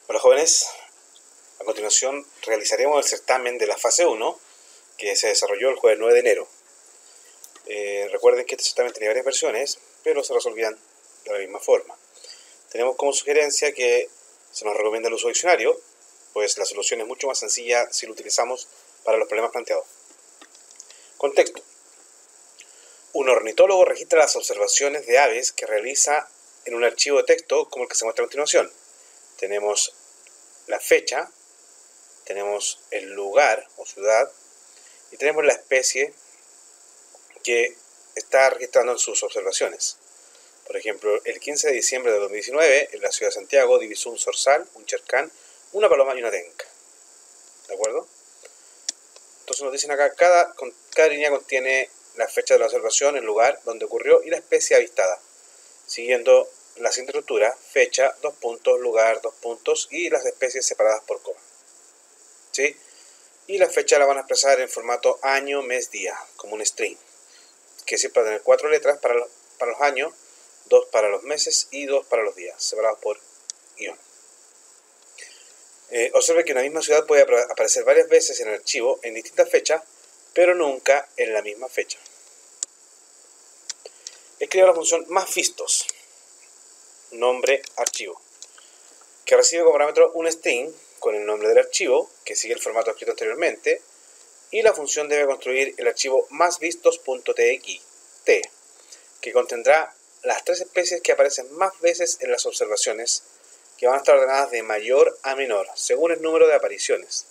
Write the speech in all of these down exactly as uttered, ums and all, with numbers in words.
Hola jóvenes, a continuación realizaremos el certamen de la fase uno que se desarrolló el jueves nueve de enero. Eh, recuerden que este certamen tenía varias versiones, pero se resolvían de la misma forma. Tenemos como sugerencia que se nos recomienda el uso de diccionario, pues la solución es mucho más sencilla si lo utilizamos para los problemas planteados. Contexto. Un ornitólogo registra las observaciones de aves que realiza en un archivo de texto como el que se muestra a continuación. Tenemos la fecha, tenemos el lugar o ciudad y tenemos la especie que está registrando en sus observaciones. Por ejemplo, el quince de diciembre de dos mil diecinueve, en la ciudad de Santiago, divisó un zorzal, un chercán, una paloma y una tenca. ¿De acuerdo? Entonces nos dicen acá, cada, cada línea contiene la fecha de la observación, el lugar donde ocurrió y la especie avistada, siguiendo la siguiente estructura: fecha, dos puntos, lugar, dos puntos y las especies separadas por coma. ¿Sí? Y la fecha la van a expresar en formato año, mes, día, como un string, que siempre va a tener cuatro letras para los, para los años, dos para los meses y dos para los días, separados por guión. Eh, observe que una misma ciudad puede aparecer varias veces en el archivo en distintas fechas, pero nunca en la misma fecha. Escriba la función más vistos, nombre archivo, que recibe como parámetro un string con el nombre del archivo, que sigue el formato escrito anteriormente, y la función debe construir el archivo másvistos.txt, que contendrá las tres especies que aparecen más veces en las observaciones, que van a estar ordenadas de mayor a menor, según el número de apariciones.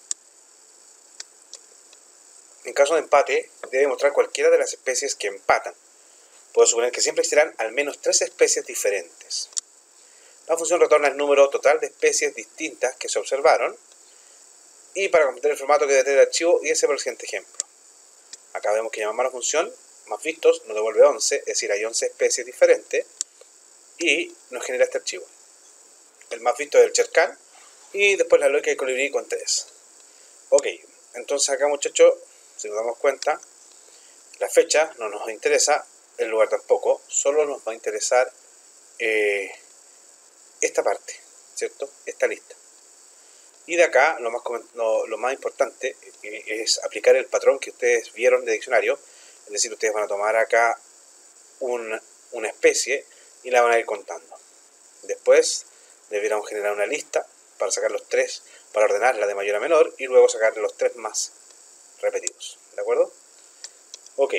En caso de empate, debe mostrar cualquiera de las especies que empatan. Puedo suponer que siempre existirán al menos tres especies diferentes. La función retorna el número total de especies distintas que se observaron, y para completar el formato que debe tener el archivo, y ese por el siguiente ejemplo. Acá vemos que llamamos a la función más vistos, nos devuelve once, es decir, hay once especies diferentes, y nos genera este archivo. El más visto es el chercán, y después la lógica del colibrí con tres. Ok, entonces acá, muchachos, si nos damos cuenta, la fecha no nos interesa, el lugar tampoco, solo nos va a interesar eh, esta parte, ¿cierto? Esta lista. Y de acá, lo más, lo, lo más importante eh, es aplicar el patrón que ustedes vieron de diccionario, es decir, ustedes van a tomar acá un, una especie y la van a ir contando. Después deberán generar una lista para sacar los tres, para ordenarla de mayor a menor, y luego sacar los tres más repetidos. ¿De acuerdo? Ok.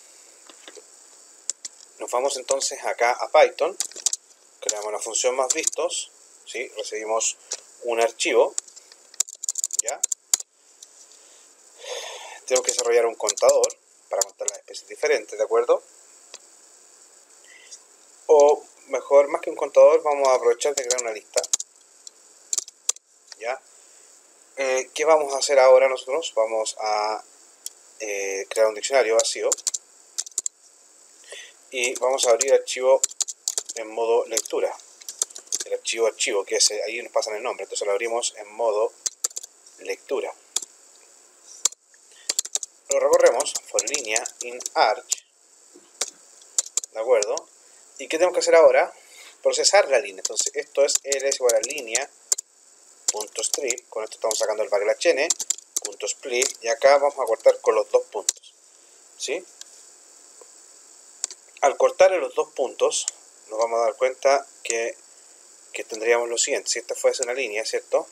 Nos vamos entonces acá a Python, creamos la función más vistos, ¿sí? Recibimos un archivo, ¿ya? Tengo que desarrollar un contador para contar las especies diferentes, ¿de acuerdo? O mejor, más que un contador, vamos a aprovechar de crear una lista, ¿ya? Eh, ¿Qué vamos a hacer ahora nosotros? Vamos a eh, crear un diccionario vacío y vamos a abrir el archivo en modo lectura. El archivo archivo, que es, ahí nos pasan el nombre, entonces lo abrimos en modo lectura. Lo recorremos for línea in arch, ¿de acuerdo? ¿Y qué tenemos que hacer ahora? Procesar la línea. Entonces esto es ls igual a línea punto strip, con esto estamos sacando el backlash n, punto split, y acá vamos a cortar con los dos puntos, ¿sí? Al cortar en los dos puntos, nos vamos a dar cuenta que, que tendríamos lo siguiente. Si esta fuese una línea, ¿cierto?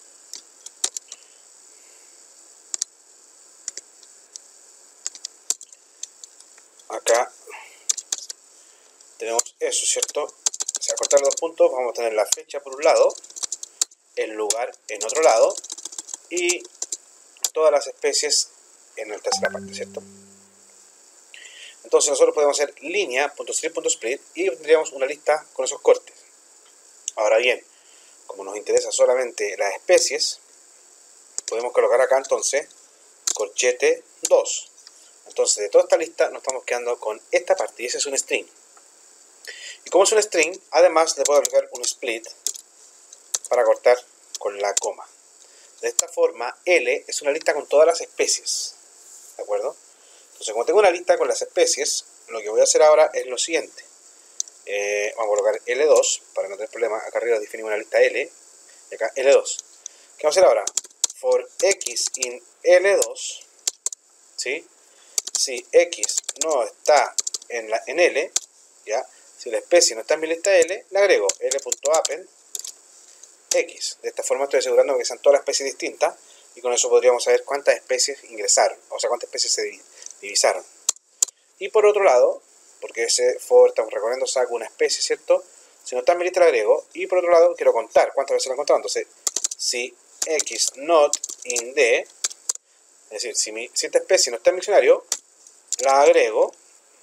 Acá tenemos eso, ¿cierto? Si al cortar los dos puntos, vamos a tener la fecha por un lado, el lugar en otro lado, y todas las especies en la tercera parte, ¿cierto? Entonces nosotros podemos hacer línea.strip.split y tendríamos una lista con esos cortes. Ahora bien, como nos interesa solamente las especies, podemos colocar acá entonces corchete dos. Entonces de toda esta lista nos estamos quedando con esta parte, y ese es un string. Y como es un string, además le puedo aplicar un split para cortar con la coma. De esta forma, L es una lista con todas las especies, ¿de acuerdo? Entonces, como tengo una lista con las especies, lo que voy a hacer ahora es lo siguiente. Eh, vamos a colocar L dos, para no tener problema. Acá arriba definimos una lista L, y acá L dos. ¿Qué vamos a hacer ahora? For X in L dos, ¿sí? Si X no está en, la, en L, ¿ya? Si la especie no está en mi lista L, le agrego L.append X. De esta forma estoy asegurando que sean todas las especies distintas y con eso podríamos saber cuántas especies ingresaron, o sea, cuántas especies se divisaron. Y por otro lado, porque ese for estamos recorriendo saco una especie, ¿cierto? Si no está en mi lista, la agrego. Y por otro lado, quiero contar cuántas veces la he encontrado. Entonces, si X not in D, es decir, si, mi, si esta especie no está en mi diccionario, la agrego.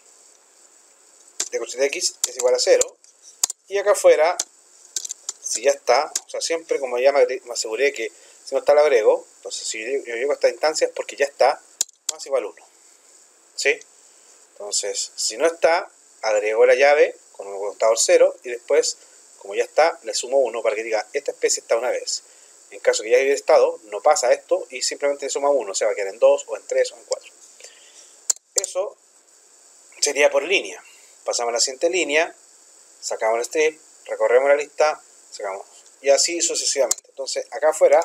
De coche de X es igual a cero. Y acá afuera, si ya está, o sea, siempre como ya me, me aseguré que si no está, la agrego. Entonces, si yo, yo llego a esta instancia es porque ya está, más igual uno. ¿Sí? Entonces, si no está, agrego la llave con un contador cero y después, como ya está, le sumo uno para que diga, esta especie está una vez. En caso que ya haya estado, no pasa esto y simplemente le suma uno, o sea, va a quedar en dos, o en tres, o en cuatro. Eso sería por línea. Pasamos a la siguiente línea, sacamos el strip, recorremos la lista, sacamos, y así sucesivamente. Entonces, acá afuera,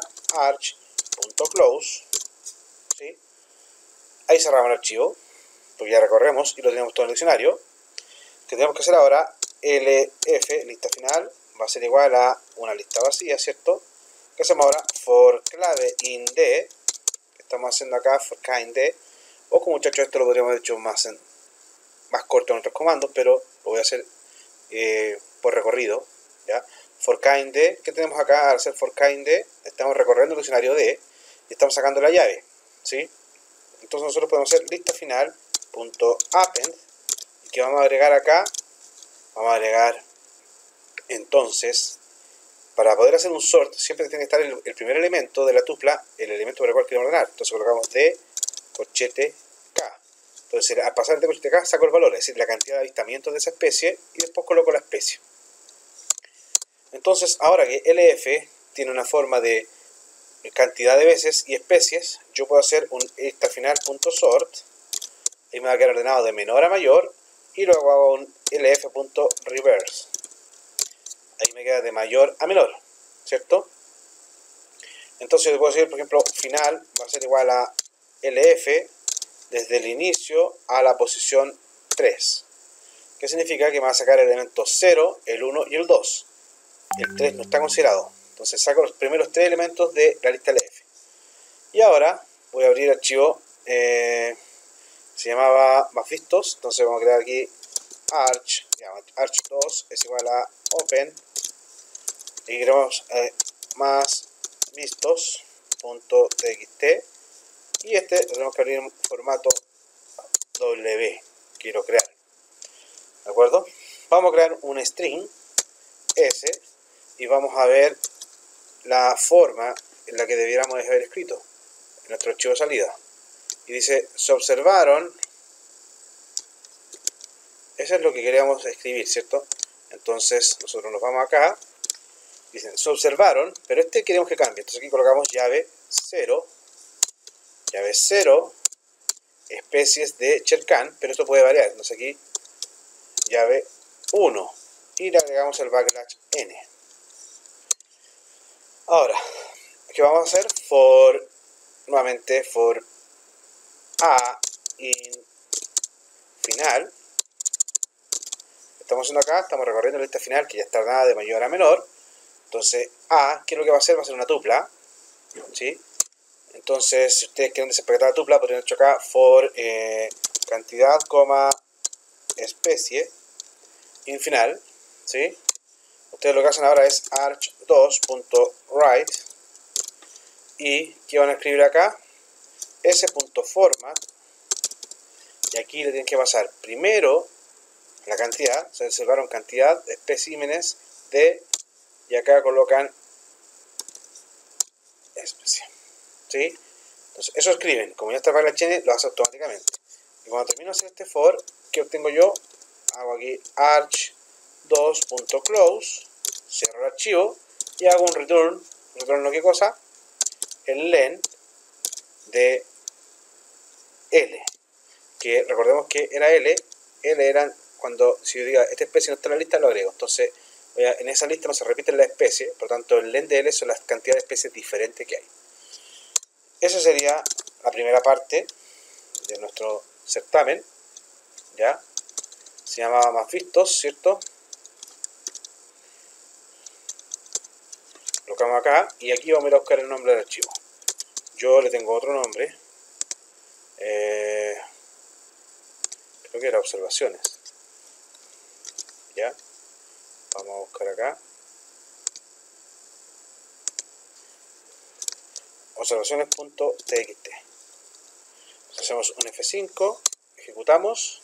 arch.close, ¿sí? Ahí cerramos el archivo, porque ya recorremos y lo tenemos todo en el diccionario. Que tenemos que hacer ahora, lf, lista final, va a ser igual a una lista vacía, ¿cierto? ¿Qué hacemos ahora? For clave in D, que estamos haciendo acá, for kind D, o como muchachos esto lo podríamos haber hecho más, en, más corto en otros comandos, pero lo voy a hacer eh, por recorrido, ¿ya? For kind D, ¿qué tenemos acá? Al hacer for kind D, estamos recorriendo el diccionario D y estamos sacando la llave, ¿sí? Entonces nosotros podemos hacer lista final punto append, y que vamos a agregar acá, vamos a agregar entonces, para poder hacer un sort siempre tiene que estar el, el primer elemento de la tupla, el elemento por el cual queremos ordenar. Entonces colocamos D corchete K. Entonces al pasar de corchete K saco el valor, es decir, la cantidad de avistamientos de esa especie, y después coloco la especie. Entonces ahora que L F tiene una forma de cantidad de veces y especies, yo puedo hacer un lista final punto sort, y me va a quedar ordenado de menor a mayor, y luego hago un lf.reverse. Ahí me queda de mayor a menor, ¿cierto? Entonces yo puedo decir, por ejemplo, final va a ser igual a lf desde el inicio a la posición tres. ¿Qué significa? Que me va a sacar el elemento cero, el uno y el dos. El tres no está considerado. Entonces saco los primeros tres elementos de la lista lf. Y ahora voy a abrir el archivo, eh, se llamaba más vistos, entonces vamos a crear aquí arch, arch dos es igual a open, y queremos eh, más vistos.txt, y este lo tenemos que abrir en formato W, quiero crear, ¿de acuerdo? Vamos a crear un string S y vamos a ver la forma en la que debiéramos haber escrito en nuestro archivo de salida. Y dice, se observaron, eso es lo que queríamos escribir, ¿cierto? Entonces nosotros nos vamos acá, dicen, se observaron, pero este queremos que cambie. Entonces aquí colocamos llave cero, llave cero, especies de Cherkan, pero esto puede variar. Entonces aquí, llave uno, y le agregamos el backlash n. Ahora, ¿qué vamos a hacer? For, nuevamente, for a in final. Estamos haciendo acá, estamos recorriendo la lista final que ya está ordenada de mayor a menor. Entonces A, ¿qué es lo que va a hacer? Va a ser una tupla, ¿sí? Entonces, si ustedes quieren desempaquetar la tupla, podrían hecho acá for eh, cantidad, coma, especie, in final, ¿sí? Ustedes lo que hacen ahora es arch dos.write, y ¿qué van a escribir acá? S.format, y aquí le tienen que pasar primero la cantidad, se observaron cantidad de especímenes de, y acá colocan especie, ¿sí? Entonces eso escriben, como ya está para la N, lo hace automáticamente. Y cuando termino de hacer este for, ¿qué obtengo yo? Hago aquí arch dos.close, cierro el archivo y hago un return, return, ¿no? ¿Qué cosa? El len de L, que recordemos que era L, L eran cuando, si yo diga esta especie no está en la lista, lo agrego. Entonces En esa lista no se repiten las especies, por lo tanto el len de L son las cantidades de especies diferentes que hay. Esa sería la primera parte de nuestro certamen, ¿ya? Se llamaba Más Vistos, ¿cierto? Lo colocamos acá y aquí vamos a ir a buscar el nombre del archivo. Yo le tengo otro nombre, eh, creo que era observaciones, ¿ya? Vamos a buscar acá. observaciones.txt. Hacemos un F cinco, ejecutamos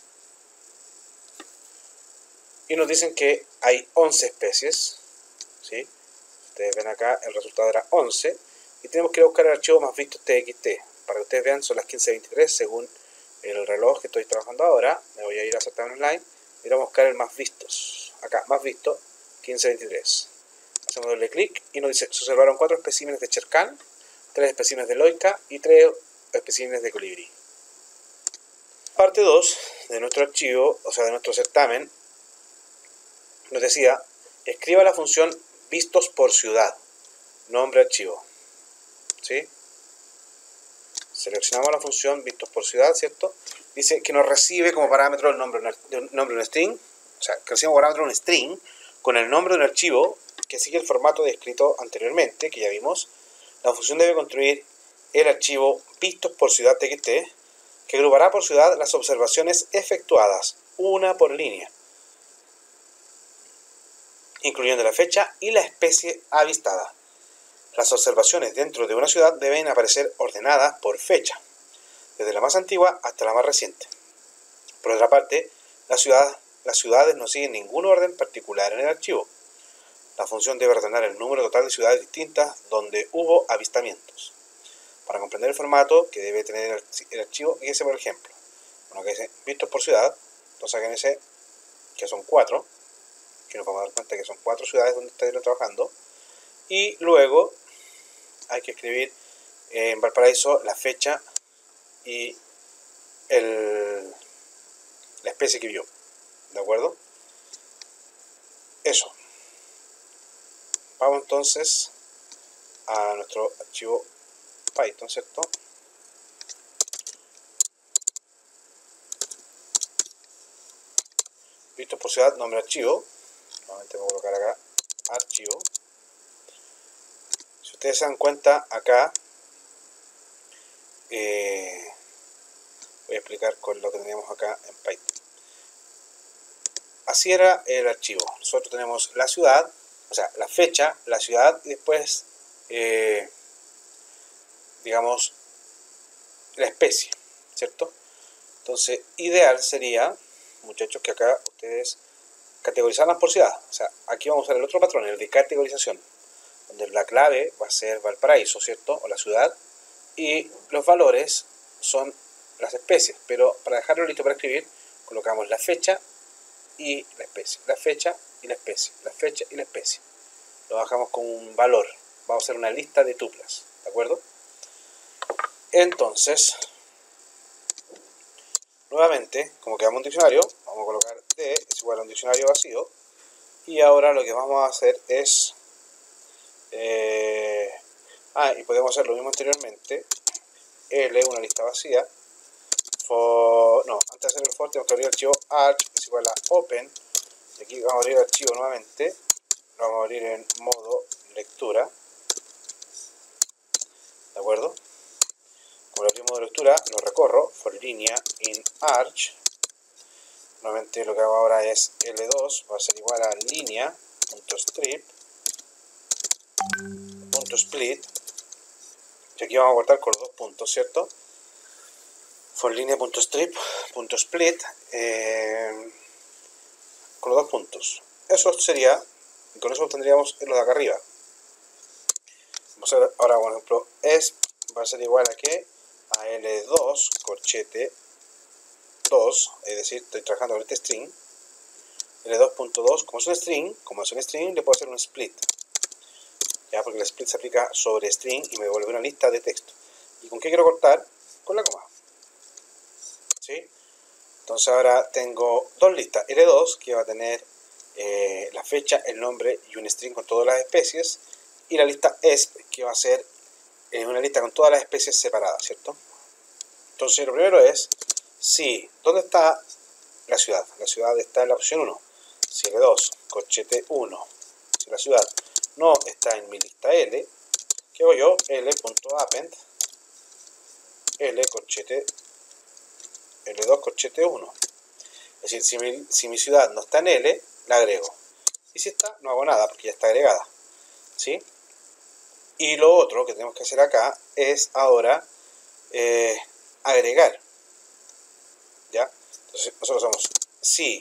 y nos dicen que hay once especies, ¿sí? Ustedes ven acá, el resultado era once y tenemos que ir a buscar el archivo más vistos txt. Para que ustedes vean, son las quince veintitrés según el reloj que estoy trabajando ahora. Me voy a ir a Certamen Online y vamos a buscar el más vistos. Acá, más visto, quince veintitrés. Hacemos doble clic y nos dice, se observaron cuatro especímenes de chercán, tres especímenes de loica y tres especímenes de colibrí. Parte dos de nuestro archivo, o sea de nuestro certamen, nos decía, escriba la función vistos por ciudad, nombre archivo, ¿sí? Seleccionamos la función vistos por ciudad, ¿cierto? Dice que nos recibe como parámetro el nombre de un, nombre de un string, o sea, que recibe como parámetro un string con el nombre de un archivo que sigue el formato descrito anteriormente, que ya vimos. La función debe construir el archivo vistos por ciudad txt, que agrupará por ciudad las observaciones efectuadas, una por línea, incluyendo la fecha y la especie avistada. Las observaciones dentro de una ciudad deben aparecer ordenadas por fecha, desde la más antigua hasta la más reciente. Por otra parte, la ciudad, las ciudades no siguen ningún orden particular en el archivo. La función debe ordenar el número total de ciudades distintas donde hubo avistamientos. Para comprender el formato que debe tener el archivo, fíjese por ejemplo, bueno, que dice vistos por ciudad, entonces acá dice que son cuatro, que nos vamos a dar cuenta que son cuatro ciudades donde estuvieron trabajando, y luego hay que escribir en Valparaíso la fecha y el, la especie que vio, ¿de acuerdo? Eso. Vamos entonces a nuestro archivo Python, ¿cierto? Vistos por ciudad, nombre archivo. Nuevamente voy a colocar acá archivo. Si ustedes se dan cuenta, acá eh, voy a explicar con lo que teníamos acá en Python. Así era el archivo. Nosotros tenemos la ciudad, o sea, la fecha, la ciudad y después, eh, digamos, la especie, ¿cierto? Entonces, ideal sería, muchachos, que acá ustedes categorizaran por ciudad. O sea, aquí vamos a usar el otro patrón, el de categorización, donde la clave va a ser Valparaíso, ¿cierto? O la ciudad, y los valores son las especies, pero para dejarlo listo para escribir, colocamos la fecha y la especie, la fecha y la especie, la fecha y la especie. Lo bajamos con un valor, vamos a hacer una lista de tuplas, ¿de acuerdo? Entonces, nuevamente, como quedamos un diccionario, vamos a colocar D es igual a un diccionario vacío, y ahora lo que vamos a hacer es, eh, ah, y podemos hacer lo mismo anteriormente, L, una lista vacía, for, no, antes de hacer el for tenemos que abrir el archivo arch, es igual a open, y aquí vamos a abrir el archivo nuevamente, lo vamos a abrir en modo lectura, ¿de acuerdo? Como lo abrimos modo lectura, lo recorro, for línea in arch, nuevamente lo que hago ahora es L dos, va a ser igual a línea.strip, punto split, y aquí vamos a guardar con los dos puntos, ¿cierto? For línea.strip.split eh, con los dos puntos. Eso sería, y con eso obtendríamos lo de acá arriba. Vamos a ver ahora, por ejemplo, es va a ser igual a que a L dos corchete dos, es decir, estoy trabajando con este string, L dos punto dos, como es un string, como es un string, le puedo hacer un split, ya, porque el split se aplica sobre string y me devuelve una lista de texto. ¿Y con qué quiero cortar? Con la coma. ¿Sí? Entonces ahora tengo dos listas, L dos, que va a tener eh, la fecha, el nombre y un string con todas las especies, y la lista esp, que va a ser eh, una lista con todas las especies separadas, ¿cierto? Entonces lo primero es, si, ¿dónde está la ciudad? La ciudad está en la opción uno, si L dos, corchete uno, si la ciudad no está en mi lista L, ¿qué hago yo? L.append, L, corchete, L dos, corchete uno. Es decir, si mi, si mi ciudad no está en L, la agrego. Y si está, no hago nada porque ya está agregada, ¿sí? Y lo otro que tenemos que hacer acá es ahora eh, agregar, ¿ya? Entonces nosotros hacemos si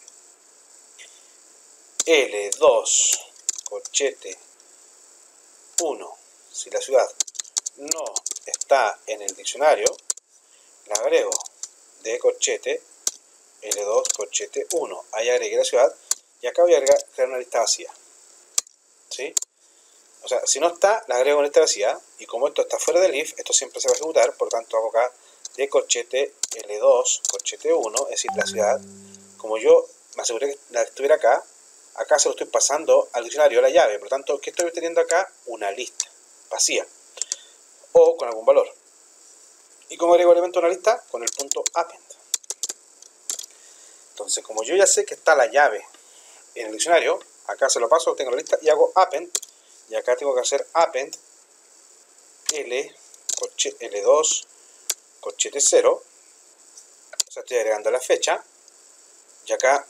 L dos, corchete uno, si la ciudad no está en el diccionario, la agrego de corchete L dos, corchete uno. Ahí agregué la ciudad y acá voy a agregar, crear una lista vacía, ¿sí? O sea, si no está, la agrego en lista vacía, y como esto está fuera del if, esto siempre se va a ejecutar, por lo tanto hago acá de corchete L dos, corchete uno, es decir, la ciudad, como yo me aseguré que la estuviera acá, acá se lo estoy pasando al diccionario, a la llave, por lo tanto, ¿qué estoy obteniendo acá? Una lista vacía, o con algún valor. ¿Y cómo agrego el elemento a una lista? Con el punto append. Entonces, como yo ya sé que está la llave en el diccionario, acá se lo paso, tengo la lista y hago append, y acá tengo que hacer append L, L dos, corchete cero, o sea, estoy agregando la fecha, y acá,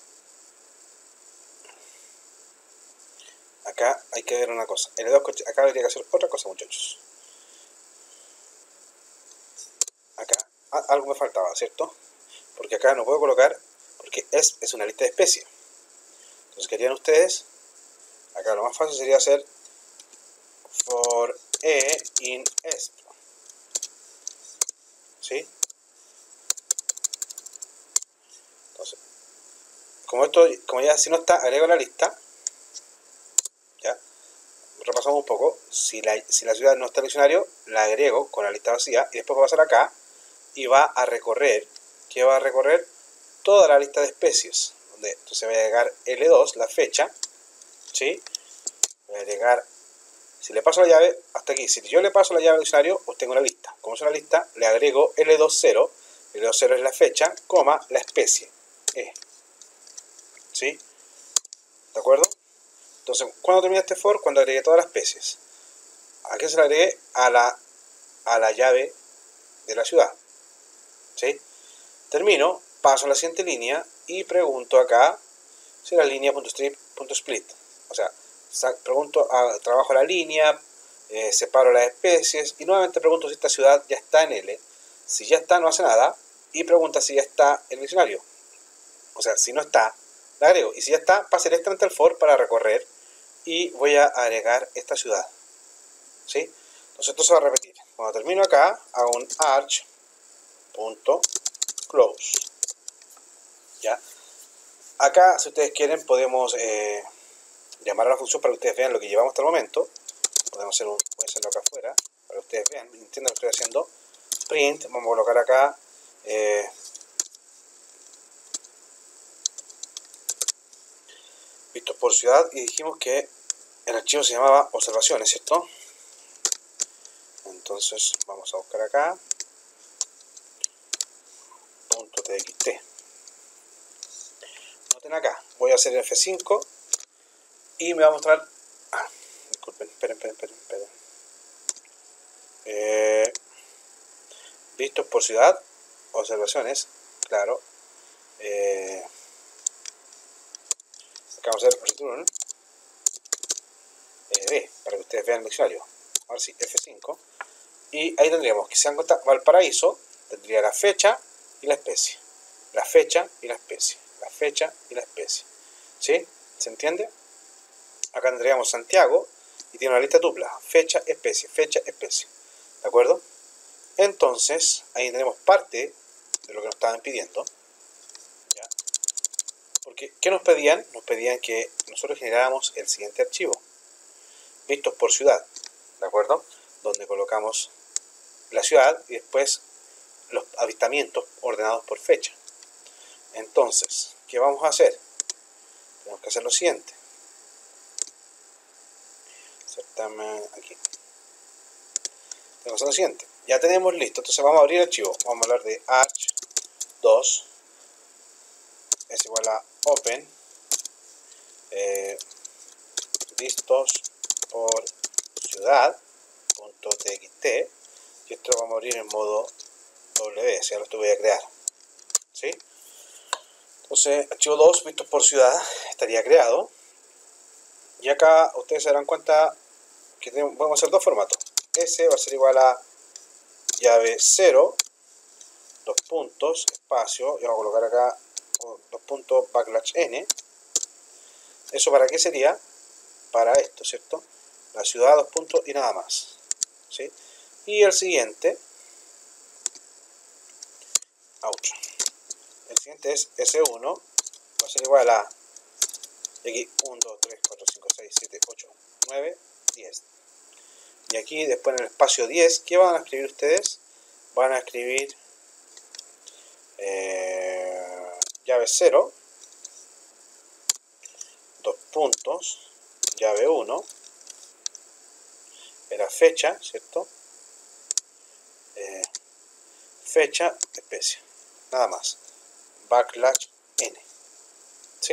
acá hay que ver una cosa, L dos, acá habría que hacer otra cosa, muchachos. Acá algo me faltaba, ¿cierto? Porque acá no puedo colocar, porque es, es una lista de especies. Entonces, ¿qué harían ustedes? Acá lo más fácil sería hacer for e in esp, ¿sí? Entonces, como esto, como ya si no está, agrego la lista, ya, repasamos un poco, si la, si la ciudad no está en el diccionario, la agrego con la lista vacía, y después va a pasar acá, y va a recorrer, ¿qué va a recorrer? Toda la lista de especies, donde entonces voy a agregar L dos, la fecha, ¿sí? Voy a agregar, si le paso la llave, hasta aquí, si yo le paso la llave al diccionario, obtengo una lista. Como es una lista, le agrego L dos cero, L dos cero es la fecha, coma, la especie, E. ¿Sí? ¿De acuerdo? Entonces, ¿cuándo termina este for? Cuando agregué todas las especies. ¿A qué se le agregué? A la, a la llave de la ciudad. ¿Sí? Termino, paso a la siguiente línea y pregunto acá si la línea.strip.split. O sea, pregunto, a, trabajo la línea, eh, separo las especies y nuevamente pregunto si esta ciudad ya está en L. Si ya está, no hace nada. Y pregunta si ya está en el diccionario. O sea, si no está, la agrego. Y si ya está, pasa directamente al for para recorrer y voy a agregar esta ciudad. ¿Sí? Entonces esto se va a repetir. Cuando termino acá, hago un arch.close. ¿Ya? Acá, si ustedes quieren, podemos eh, llamar a la función para que ustedes vean lo que llevamos hasta el momento. Podemos hacer un, voy a hacerlo acá afuera para que ustedes vean, entiendan lo que estoy haciendo. Print, vamos a colocar acá eh, vistos por ciudad y dijimos que el archivo se llamaba observaciones, ¿cierto? Entonces vamos a buscar acá .txt. Noten acá, voy a hacer F cinco y me va a mostrar. Ah, disculpen, esperen, esperen, esperen. esperen. Eh, vistos por ciudad, observaciones, claro. Eh, acá vamos a hacer return eh, D para que ustedes vean el diccionario. Ahora sí, F cinco. Y ahí tendríamos que se dan cuenta, Valparaíso tendría la fecha y la especie. La fecha y la especie. La fecha y la especie. ¿Sí? ¿Se entiende? Acá tendríamos Santiago y tiene una lista tupla. Fecha, especie, fecha, especie. ¿De acuerdo? Entonces, ahí tenemos parte de lo que nos estaban pidiendo. ¿Ya? Porque, ¿qué nos pedían? Nos pedían que nosotros generáramos el siguiente archivo. Vistos por ciudad. ¿De acuerdo? Donde colocamos la ciudad y después los avistamientos ordenados por fecha. Entonces, ¿qué vamos a hacer? tenemos que hacer lo siguiente. Certamen aquí. Tenemos que hacer lo siguiente. Ya tenemos listo. Entonces vamos a abrir el archivo. Vamos a hablar de arch dos es igual a open eh, listos por ciudad.txt, y esto lo vamos a abrir en modo W, si ahora esto voy a crear. ¿Sí? Entonces, archivo dos vistos por ciudad estaría creado. Y acá ustedes se darán cuenta que tenemos, podemos hacer dos formatos. S va a ser igual a llave cero, dos puntos, espacio, y vamos a colocar acá dos puntos backslash n. ¿Eso para qué sería? Para esto, ¿cierto? La ciudad, dos puntos y nada más. ¿Sí? Y el siguiente, ouch. El siguiente es ese uno, va a ser igual a, y aquí uno, dos, tres, cuatro, cinco, seis, siete, ocho, nueve, diez. Y aquí después en el espacio diez, ¿qué van a escribir ustedes? Van a escribir eh, llave cero, dos puntos, llave uno, era fecha, ¿cierto? Eh, fecha, especie, nada más, backslash n, ¿sí?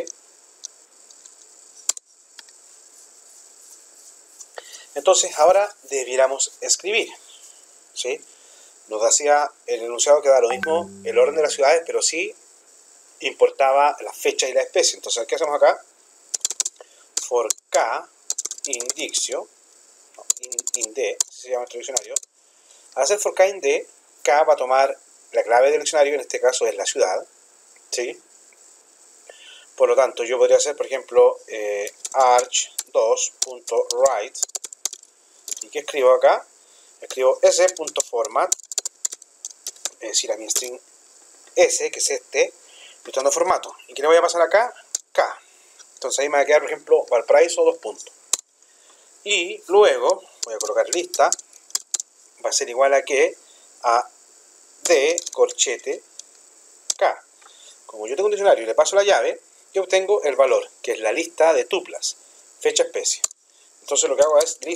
Entonces ahora debiéramos escribir, ¿sí? Nos hacía el enunciado que da lo mismo el orden de las ciudades, pero sí importaba la fecha y la especie. Entonces, ¿qué hacemos acá? For k indictio, no, in, in d, se llama nuestro diccionario. Al hacer for k in d, k va a tomar la clave del diccionario, en este caso es la ciudad, ¿sí? Por lo tanto, yo podría hacer, por ejemplo, eh, arch dos.write. ¿Y qué escribo acá? Escribo s.format, es decir, a mi string s, que es este, buscando formato. ¿Y qué le voy a pasar acá? K. Entonces ahí me va a quedar, por ejemplo, Valparaíso, dos puntos. Y luego voy a colocar lista, va a ser igual a que a d corchete k. Como yo tengo un diccionario y le paso la llave, yo obtengo el valor, que es la lista de tuplas, fecha, especie. Entonces lo que hago es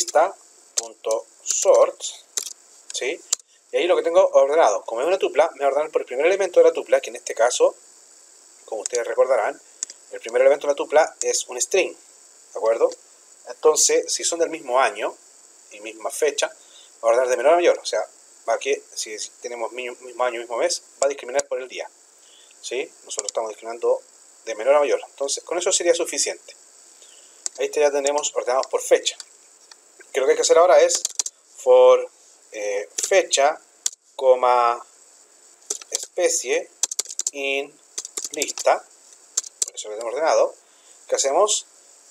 lista.sort, ¿sí? Y ahí lo que tengo ordenado, como es una tupla, me va a ordenar por el primer elemento de la tupla, que en este caso, como ustedes recordarán, el primer elemento de la tupla es un string, ¿de acuerdo? Entonces, si son del mismo año y misma fecha, va a ordenar de menor a mayor, o sea, va a que, si tenemos mismo año, mismo mes, va a discriminar por el día, ¿sí? Nosotros estamos discriminando de menor a mayor, entonces con eso sería suficiente. Ahí ya tenemos ordenados por fecha. Que lo que hay que hacer ahora es for eh, fecha, coma, especie, in lista, por eso lo tenemos ordenado. ¿Qué hacemos?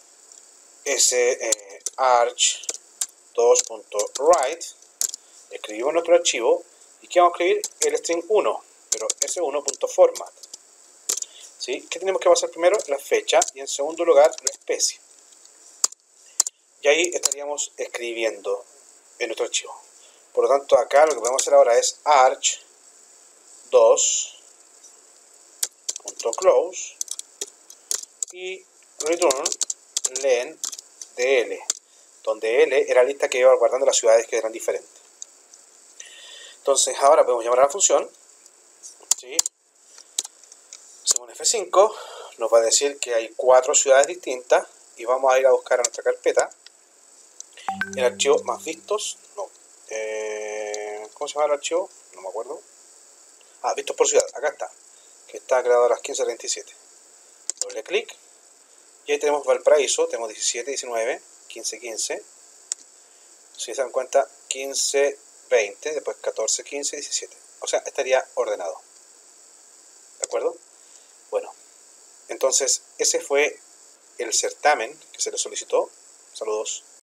Ese eh, arch dos.write, escribimos nuestro archivo, y ¿qué vamos a escribir? El string uno, pero ese uno.format. ¿Sí? ¿Qué tenemos que pasar primero? La fecha, y en segundo lugar la especie. Y ahí estaríamos escribiendo en nuestro archivo. Por lo tanto, acá lo que podemos hacer ahora es arch dos.close y return len de L, donde L era la lista que iba guardando las ciudades que eran diferentes. Entonces ahora podemos llamar a la función, ¿sí? Hacemos un F cinco, nos va a decir que hay cuatro ciudades distintas, y vamos a ir a buscar a nuestra carpeta el archivo más vistos, no, eh, ¿cómo se llama el archivo? No me acuerdo. Ah, vistos por ciudad, acá está, que está creado a las quince treinta y siete. Doble clic, y ahí tenemos Valparaíso, tenemos diecisiete, diecinueve, quince, quince. Si se dan cuenta, quince, veinte, después catorce, quince, diecisiete. O sea, estaría ordenado. ¿De acuerdo? Bueno, entonces ese fue el certamen que se le solicitó. Saludos.